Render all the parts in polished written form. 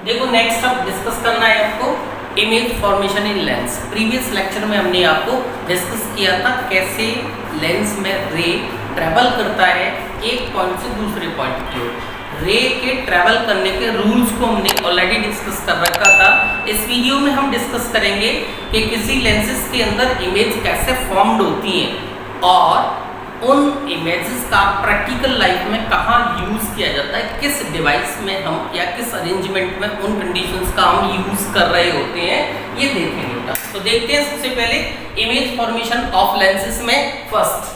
देखो नेक्स्ट अब डिस्कस करना है आपको image formation in lens. Previous lecture में हमने आपको डिस्कस किया था कैसे लेंस में रे ट्रेवल करता है एक पॉइंट से दूसरे पॉइंट की ओर। रे के ट्रेवल करने के रूल्स को हमने ऑलरेडी डिस्कस कर रखा था। इस वीडियो में हम डिस्कस करेंगे कि किसी लेंसेज के अंदर इमेज कैसे फॉर्म्ड होती हैं और उन इमेजेस का प्रैक्टिकल लाइफ में कहाँ यूज़ किया जाता है, किस डिवाइस में हम या किस अरेंजमेंट में उन कंडीशंस का हम यूज़ कर रहे होते हैं, ये देखेंगे। तो देखते हैं सबसे पहले इमेज फॉर्मेशन ऑफ लेंसेज में। First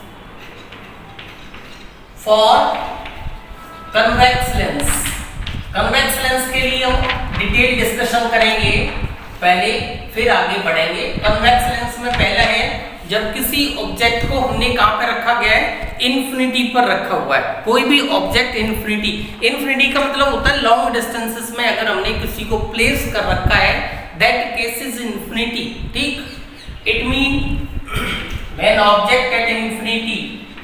for convex lens. Convex lens के लिए हम डिटेल डिस्कशन करेंगे पहले, फिर आगे बढ़ेंगे। कन्वेक्स लेंस में पहला है जब किसी ऑब्जेक्ट को हमने कहां पे रखा गया है, इन्फिनिटी पर रखा हुआ है। कोई भी ऑब्जेक्ट इन्फिनिटी का मतलब होता है लॉन्ग डिस्टेंसेस में अगर हमने किसी को प्लेस कर रखा है, दैट केस इज इन्फिनिटी। ठीक, it mean when object at infinity,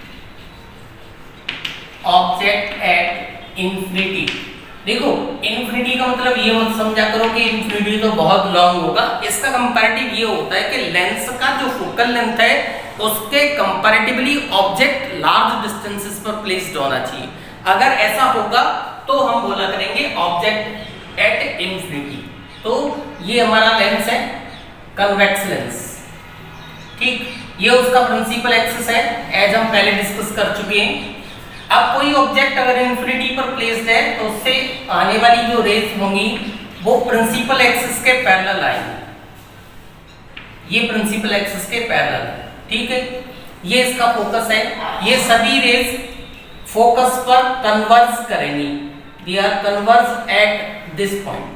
object at infinity. देखो इन्फिनिटी का मतलब ये मत समझा करो कि इन्फिनिटी तो बहुत लॉन्ग होगा। इसका कंपैरेटिव ये होता है कि लेंस का जो फोकल लेंथ है उसके कंपैरेटिवली ऑब्जेक्ट लार्ज डिस्टेंसेस पर प्लेस्ड होना चाहिए। अगर ऐसा होगा तो हम बोला करेंगे ऑब्जेक्ट एट इन्फिनिटी। तो ये हमारा लेंस है कन्वेक्स लेंस। ठीक, ये उसका प्रिंसिपल एक्सिस है एज हम पहले डिस्कस कर चुके हैं। अब कोई ऑब्जेक्ट अगर इन्फिनिटी पर प्लेस्ड है तो उससे आने वाली जो रेज होंगी वो प्रिंसिपल एक्सिस के पैरेलल आएंगी। ये प्रिंसिपल एक्सिस के पैरेलल, ठीक है, ये इसका फोकस है। ये सभी रेज फोकस पर कन्वर्ज करेंगी, they are converge at this point.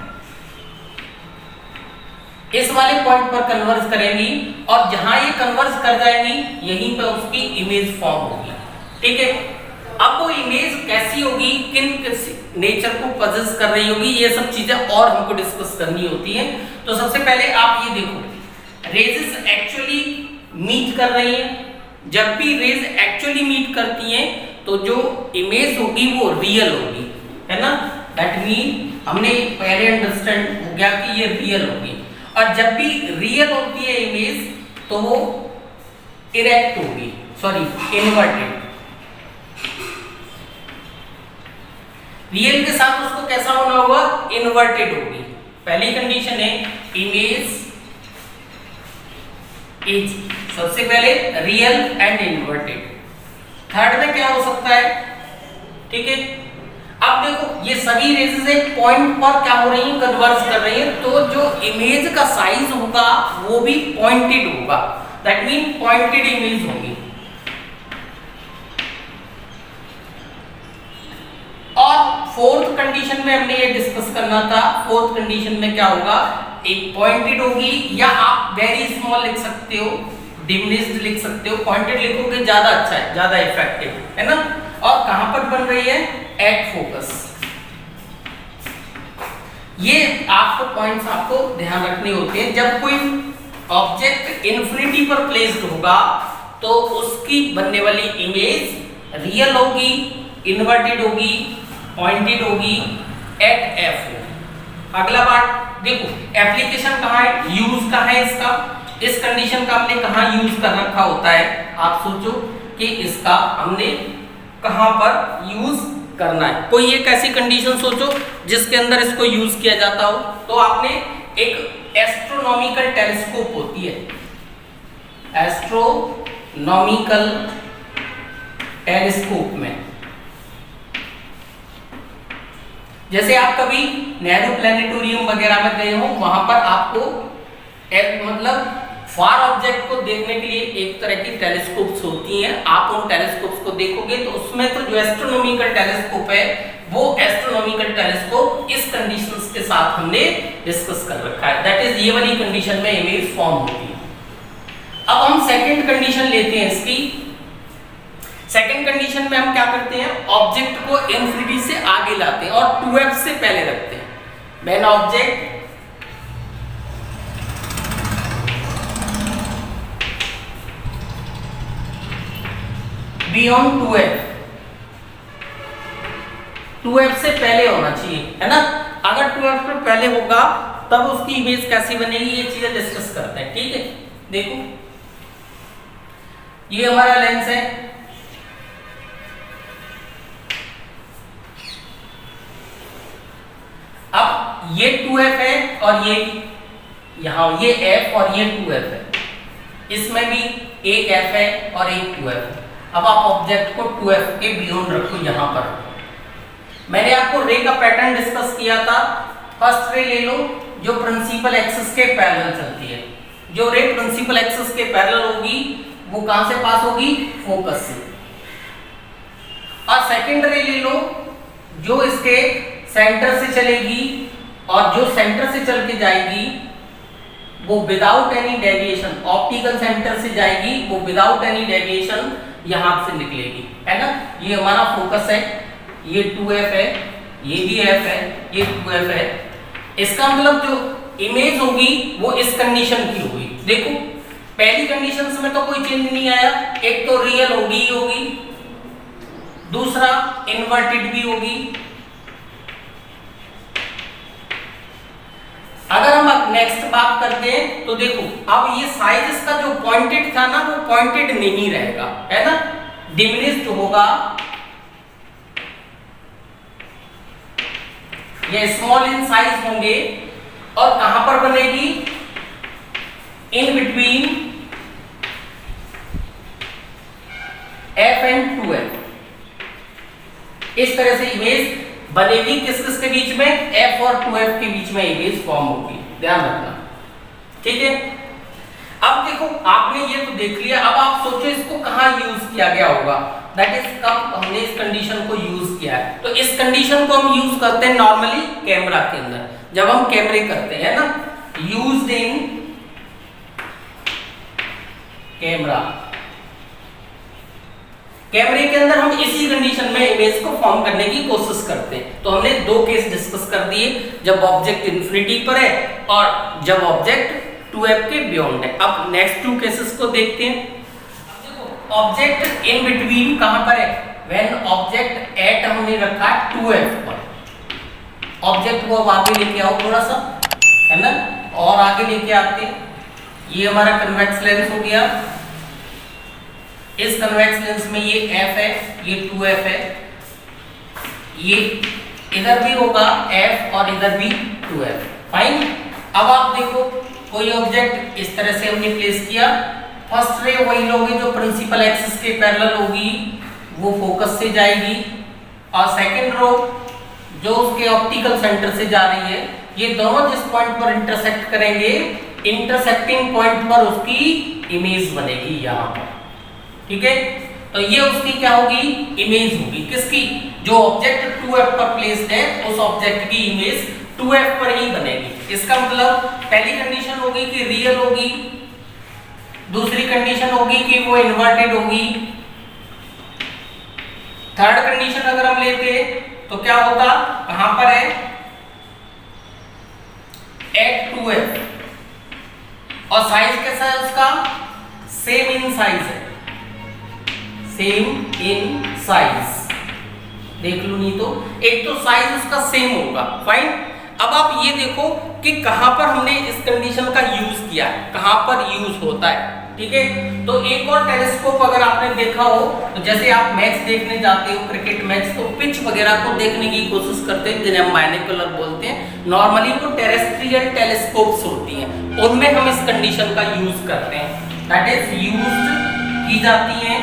इस वाले पॉइंट पर कन्वर्ज करेंगी और जहां ये कन्वर्ज कर जाएंगी यहीं पर उसकी इमेज फॉर्म होगी। ठीक है, अब वो इमेज कैसी होगी, किन नेचर को पजेस कर रही होगी, ये सब चीजें और हमको डिस्कस करनी होती हैं। तो सबसे पहले आप ये देखो, रेजेस एक्चुअली मीट कर रही हैं। जब भी रेज एक्चुअली मीट करती हैं तो जो इमेज होगी वो रियल होगी, है ना। दैट मीन हमने पहले अंडरस्टैंड हो गया कि ये रियल होगी। और जब भी रियल होती है इमेज तो वो इरेक्ट होगी, सॉरी इन्वर्टेड। रियल के साथ उसको कैसा होना होगा, इन्वर्टेड होगी। पहली कंडीशन है इमेज इज सबसे पहले रियल एंड इन्वर्टेड। थर्ड में क्या हो सकता है, ठीक है। अब देखो ये सभी रेजेस एक पॉइंट पर क्या हो रही हैं, कन्वर्ज कर रही हैं, तो जो इमेज का साइज होगा वो भी पॉइंटेड होगा। दैट मीन पॉइंटेड इमेज होगी। और फोर्थ कंडीशन में हमने ये डिस्कस करना था। फोर्थ कंडीशन में क्या होगा, एक पॉइंटेड होगी, या आप वेरी स्मॉल लिख सकते हो, डिमिनिश्ड लिख सकते हो। पॉइंटेड लिखोगे ज्यादा अच्छा है, ज्यादा इफेक्टिव है ना। और कहां पर बन रही है, एट फोकस। ये आपको पॉइंट्स आपको ध्यान रखने होते हैं। जब कोई ऑब्जेक्ट इन्फिनिटी पर प्लेस्ड होगा तो उसकी बनने वाली इमेज रियल होगी, इन्वर्टेड होगी, पॉइंटेड होगी, एट एफ होगी। अगला बात देखो, एप्लीकेशन कहाँ है, यूज कहाँ है इसका। इस कंडीशन का हमने कहाँ यूज कर रखा होता है, आप सोचो कि इसका हमने कहाँ पर यूज करना है। कोई एक ऐसी कंडीशन सोचो जिसके अंदर इसको यूज किया जाता हो। तो आपने एक एस्ट्रोनॉमिकल टेलीस्कोप होती है, एस्ट्रोनॉमिकल टेलीस्कोप में, जैसे आप कभी नेहरू प्लेनेटोरियम वगैरह में गए हो, वहां पर आपको एक मतलब फार ऑब्जेक्ट को देखने के लिए एक तरह की टेलीस्कोप्स होती हैं। आप उन टेलीस्कोप्स को देखोगे तो उसमें तो जो एस्ट्रोनॉमिकल टेलीस्कोप है वो एस्ट्रोनॉमिकल टेलीस्कोप इस कंडीशंस के साथ हमने डिस्कस कर रखा है। दैट इज ये वाली कंडीशन में इमेज फॉर्म होती है। अब हम सेकंड कंडीशन लेते हैं इसकी। सेकंड कंडीशन में हम क्या करते हैं, ऑब्जेक्ट को इन्फिनिटी से आगे लाते हैं और 2f से पहले रखते हैं। When object beyond 2f, 2f से पहले होना चाहिए, है ना। अगर 2f से पहले होगा तब उसकी इमेज कैसी बनेगी, ये चीजें डिस्कस करते हैं। ठीक है, देखो ये हमारा लेंस है, अब ये 2f है और ये यहां ये f और ये 2f है, इसमें भी एक f है और एक 2f है। अब आप ऑब्जेक्ट को 2f के बियॉन्ड रखो, यहां पर मैंने आपको रे का पैटर्न डिस्कस किया था। फर्स्ट रे ले लो जो प्रिंसिपल एक्सिस के पैरेलल चलती है, जो रे प्रिंसिपल एक्सिस के पैरेलल होगी वो कहां से पास होगी, फोकस से। और सेकंड रे ले लो जो इसके सेंटर से चलेगी और जो सेंटर से चल के जाएगी वो without any deviation, optical centre से जाएगी वो विदाउट एनी डेविएशन यहां से निकलेगी, है ना। ये हमारा फोकस है, ये 2f है, ये भी f है, ये 2f है। इसका मतलब जो इमेज होगी वो इस कंडीशन की होगी। देखो पहली कंडीशन में तो कोई चेंज नहीं आया, एक तो रियल होगी ही होगी, दूसरा इन्वर्टेड भी होगी। अगर हम नेक्स्ट बात करते हैं तो देखो अब ये साइज इसका जो पॉइंटेड था ना वो पॉइंटेड नहीं रहेगा, है ना, डिमिनिश्ड होगा। ये स्मॉल इन साइज होंगे और कहां पर बनेगी, in between f and 2f। इस तरह से इमेज बनेगी, किस किस के बीच में, f और 2f के बीच में इमेज फॉर्म होगी, ध्यान रखना। ठीक है, अब देखो आपने ये तो देख लिया, अब आप सोचो इसको कहां यूज किया गया होगा, दैट इज कब हमने इस कंडीशन को यूज किया है। तो इस कंडीशन को हम यूज करते हैं नॉर्मली कैमरा के अंदर, जब हम कैमरे करते हैं ना, यूज्ड इन कैमरा। कैमरे के अंदर हम इसी कंडीशन में इमेज को फॉर्म करने की कोशिश करते हैं। तो हमने दो केस डिस्कस कर दिए, जब ऑब्जेक्ट इंफिनिटी पर है और जब ऑब्जेक्ट 2f के बियॉन्ड है। अब नेक्स्ट टू केसेस को देखते हैं। देखो ऑब्जेक्ट इन बिटवीन कहां पर है, व्हेन ऑब्जेक्ट एट हमने रखा है 2f पर। ऑब्जेक्ट को अब आगे लेके आओ थोड़ा सा, है ना, और आगे लेके आते हैं। ये हमारा कन्वेक्स लेंस हो गया, इस कन्वेक्स लेंस में ये f है, ये 2f है, ये इधर भी होगा f और इधर भी 2f। फाइन। अब आप देखो कोई ऑब्जेक्ट इस तरह से हमने प्लेस किया, फर्स्ट रे वही लोगे जो प्रिंसिपल एक्सिस के पैरेलल होगी वो फोकस से जाएगी, और सेकंड रो जो उसके ऑप्टिकल सेंटर से जा रही है, ये दोनों जिस पॉइंट पर इंटरसेक्ट करेंगे, इंटरसेक्टिंग पॉइंट पर उसकी इमेज बनेगी यहां पर। ठीक है, तो ये उसकी क्या होगी, इमेज होगी, किसकी, जो ऑब्जेक्ट 2f पर प्लेस्ड है उस ऑब्जेक्ट की इमेज 2f पर ही बनेगी। इसका मतलब पहली कंडीशन होगी कि रियल होगी, दूसरी कंडीशन होगी कि वो इन्वर्टेड होगी, थर्ड कंडीशन अगर हम लेते तो क्या होता, कहां पर है, एट 2f, और साइज कैसा है उसका, सेम इन साइज है, सेम इन साइज। देख लो, नहीं तो एक तो साइज उसका सेम होगा। फाइन। अब आप ये देखो कि कहां पर हमने इस कंडीशन का यूज किया है, कहां पर यूज होता है। ठीक है, तो एक और टेलीस्कोप अगर आपने देखा हो तो जैसे आप मैच देखने जाते हो, क्रिकेट मैच, तो पिच वगैरह को देखने की कोशिश करते हैं जिन्हें हम बाइनोकुलर बोलते हैं। नॉर्मली वो टेरेस्ट्रियल टेलीस्कोप्स होती हैं, उनमें हम इस कंडीशन का यूज करते हैं, दैट इज यूज्ड की जाती है।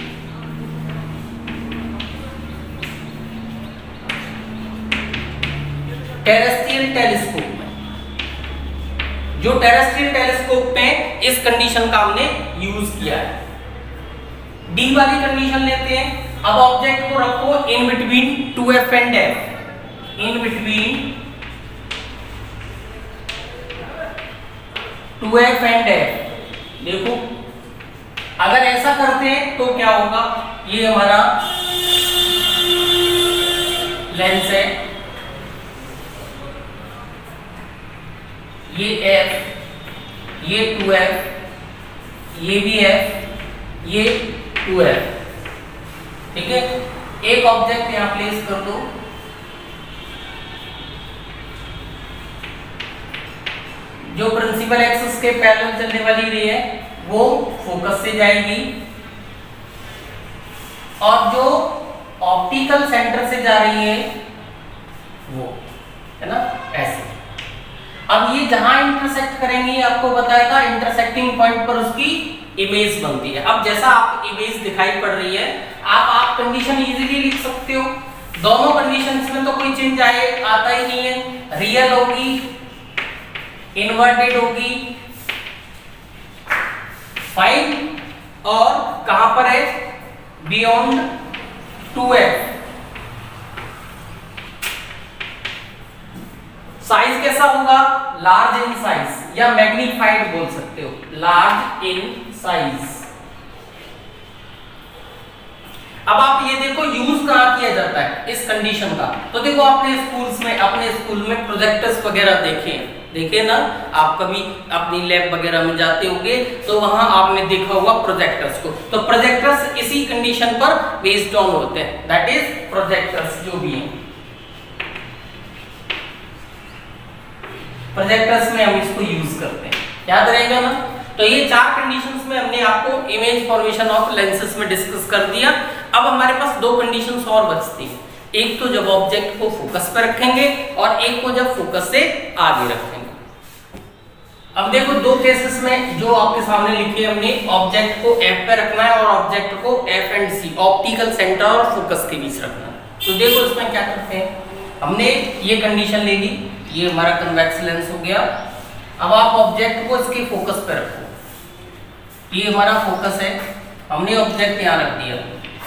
टेरेस्ट्रियल टेलीस्कोप में, जो टेरेस्ट्रियल टेलीस्कोप में इस कंडीशन का हमने यूज किया है। डी वाली कंडीशन लेते हैं। अब ऑब्जेक्ट को रखो in between 2f and f, in between 2f and f। देखो अगर ऐसा करते हैं तो क्या होगा, ये हमारा लेंस है, ये f, ये 2f, ये भी f, ये 2f। ठीक है, एक ऑब्जेक्ट यहां प्लेस कर दो, जो प्रिंसिपल एक्सिस के पैरेलल चलने वाली रे है वो फोकस से जाएगी, और जो ऑप्टिकल सेंटर से जा रही है वो, है ना, ऐसे। अब ये जहां इंटरसेक्ट करेंगे आपको बताया था, इंटरसेक्टिंग पॉइंट पर उसकी इमेज बनती है। अब जैसा आप इमेज दिखाई पड़ रही है, आप कंडीशन इजीली लिख सकते हो। दोनों कंडीशंस में तो कोई चेंज आता ही नहीं है। रियल होगी, इन्वर्टेड होगी, फाइन, और कहां पर है, बियॉन्ड 2f। साइज कैसा होगा, लार्ज इन साइज या मैग्नीफाइड बोल सकते हो, लार्ज इन साइज। अब आप ये देखो यूज कहां किया जाता है इस कंडीशन का, तो देखो अपने स्कूल में प्रोजेक्टर्स वगैरह देखे ना, आप कभी अपनी लैब वगैरह में जाते होंगे तो वहां आपने देखा होगा प्रोजेक्टर्स को। तो प्रोजेक्टर्स इसी कंडीशन पर बेस्ड ऑन होते हैं, दैट इज प्रोजेक्टर्स जो भी हैं। प्रोजेक्टर्स में हम इसको यूज करते हैं, याद रहेगा ना। तो ये 4 कंडीशंस में हमने आपको इमेज फॉर्मेशन ऑफ लेंसेज में डिस्कस कर दिया। अब हमारे पास 2 कंडीशंस और बचती हैं, एक तो जब ऑब्जेक्ट को फोकस पर रखेंगे और एक को जब फोकस से आगे रखेंगे। अब देखो 2 केसेस में जो आपके सामने लिखे हमने, ऑब्जेक्ट को F पे रखना है और ऑब्जेक्ट को F and C, optical centre और फोकस के बीच रखना है। तो देखो इसमें क्या करते हैं, हमने ये कंडीशन ले ली, ये हमारा कन्वेक्स लेंस हो गया। अब आप ऑब्जेक्ट को इसके फोकस पे रखो, ये हमारा फोकस है, हमने ऑब्जेक्ट यहाँ रख दिया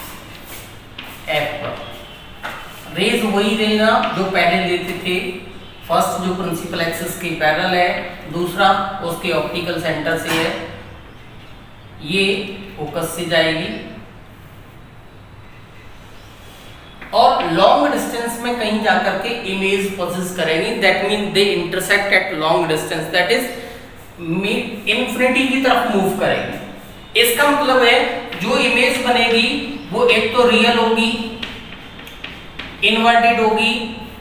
F पर। रेज वही देना जो पहले लेते थे, फर्स्ट जो प्रिंसिपल एक्सिस के पैरेलल है, दूसरा उसके ऑप्टिकल सेंटर से है, ये फोकस से जाएगी और लॉन्ग डिस्टेंस में कहीं जाकर के इमेज पोजेस करेंगी, that mean they intersect at long distance, that is infinity की तरफ मूव करेंगे। इसका मतलब है जो इमेज बनेगी वो एक तो रियल होगी, इन्वर्टेड होगी,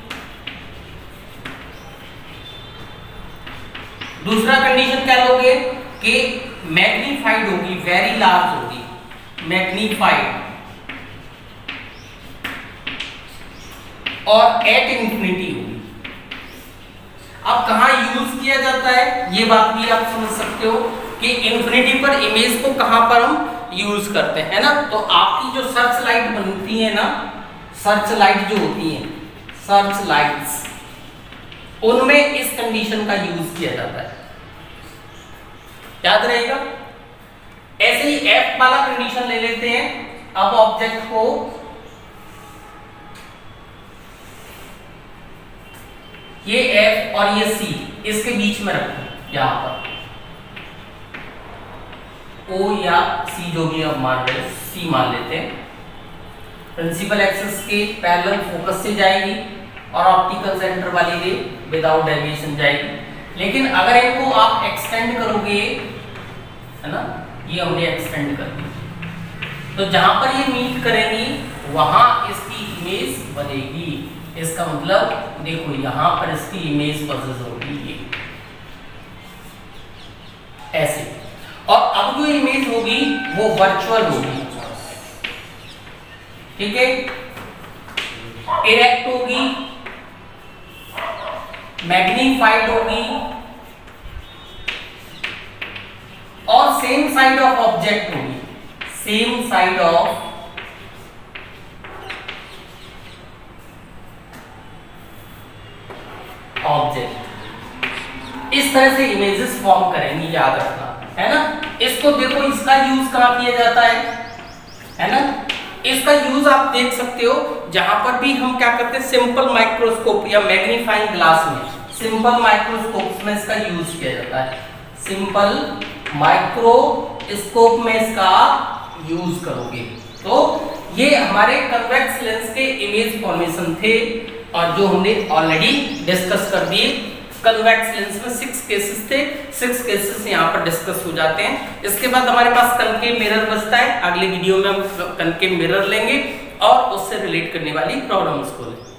दूसरा कंडीशन क्या लोगे कि मैग्नीफाइड होगी, वेरी लार्ज होगी, मैग्नीफाइड, और एट इंफिनिटी होगी। अब कहां यूज किया जाता है ये बात भी आप समझ सकते हो कि इंफिनिटी पर इमेज को कहां पर हम यूज करते हैं, ना। तो आपकी जो सर्च लाइट बनती है ना, सर्च लाइट जो होती है, सर्च लाइट्स, उनमें इस कंडीशन का यूज किया जाता है, याद रहेगा। ऐसे ही F वाला कंडीशन ले लेते हैं। अब ऑब्जेक्ट को ये F और ये C इसके बीच में रखो, यहां पर O या C जो भी आप मान रहे, C मान लेते हैं। प्रिंसिपल एक्सिस के पैरेलल फोकस से जाएगी और ऑप्टिकल सेंटर वाली रे विदाउट डेविएशन जाएगी। लेकिन अगर इनको आप एक्सटेंड करोगे, है ना, ये हमने एक्सटेंड कर दी, तो जहां पर ये मीट करेंगी वहां इसकी इमेज बनेगी। इसका मतलब देखो यहां पर इसकी इमेज पोजेस होगी ये ऐसे, और अब जो इमेज होगी वो वर्चुअल होगी, ठीक है, इरेक्ट होगी, मैग्नीफाइड होगी और सेम साइड ऑफ ऑब्जेक्ट होगी, सेम साइड ऑफ ऑब्जेक्ट। इस तरह से इमेजेस फॉर्म करेंगी, याद रखना, है ना। इसको देखो, इसका यूज कहां किया जाता है ना। इसका यूज आप देख सकते हो जहां पर भी हम क्या करते हैं, सिंपल माइक्रोस्कोप या मैग्नीफाइंग ग्लास में, सिंपल माइक्रोस्कोप में इसका यूज किया जाता है। सिंपल माइक्रोस्कोप में इसका यूज करोगे तो ये हमारे कन्वेक्स लेंस के इमेज फॉर्मेशन थे और जो हमने ऑलरेडी डिस्कस कर दिए। कन्वेक्स लेंस में 6 केसेस थे, 6 केसेस यहाँ पर डिस्कस हो जाते हैं। इसके बाद हमारे पास कनकेव मिरर बचता है, अगले वीडियो में हम कनकेव मिरर लेंगे और उससे रिलेट करने वाली प्रॉब्लम्स को लेंगे।